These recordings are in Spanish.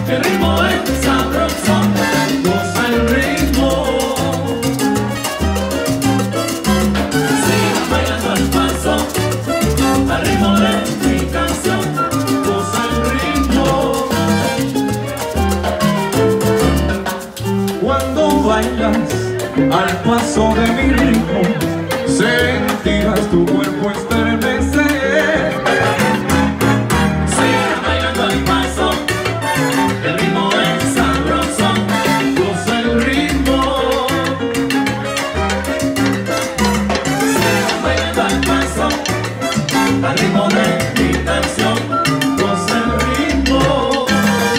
el ritmo es sabroso, goza el ritmo. Sigan bailando al paso, al ritmo de mi canción, goza el ritmo. Cuando bailas al paso de mi ritmo, sentirás tu cuerpo estremecer. Sigan bailando al paso, el ritmo es sabroso, goza el ritmo. Sigan bailando al paso, al ritmo de mi canción, goza el ritmo.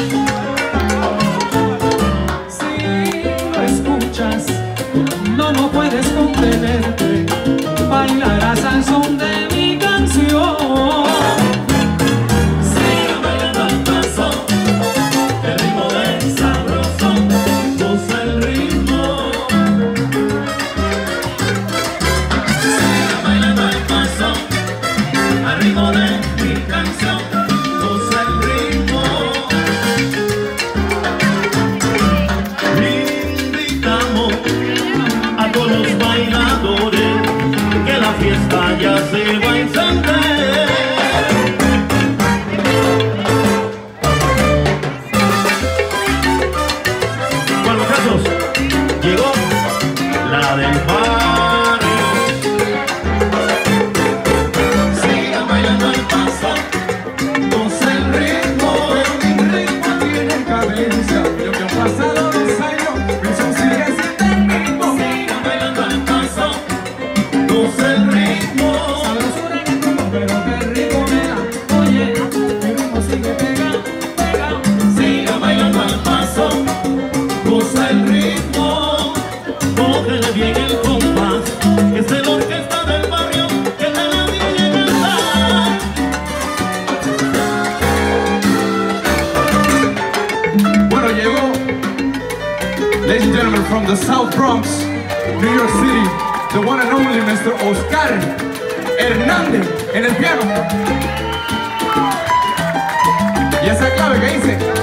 Si lo escuchas, no puedes contenerte, bailarás al son de mi canción. Sigan bailando al paso, el ritmo es sabroso, goza el ritmo. Sigan bailando al paso, al ritmo de mi canción, goza el ritmo. Invitamos a todos los bailadores, que la fiesta ya se va a encender. Bueno, muchachos, llegó la del barrio. Sigan bailando al paso, goza el ritmo. Mi ritmo tiene cadencia, lo que ha pasado 2 años, mi son sigue siendo el mismo. Sigan bailando al paso, goza el ritmo. Sabrosura en el culo, pero qué rico me da. Oye, mi ritmo sigue pegado, pegado. Sigan bailando al paso, goza el ritmo. Cógele bien el compás, que es la orquesta del barrio, que te la viene a cantar. Bueno, llegó, ladies and gentlemen, from the South Bronx, New York City, the one and only Mr. Oscar Hernández en el piano. Y esa clave que dice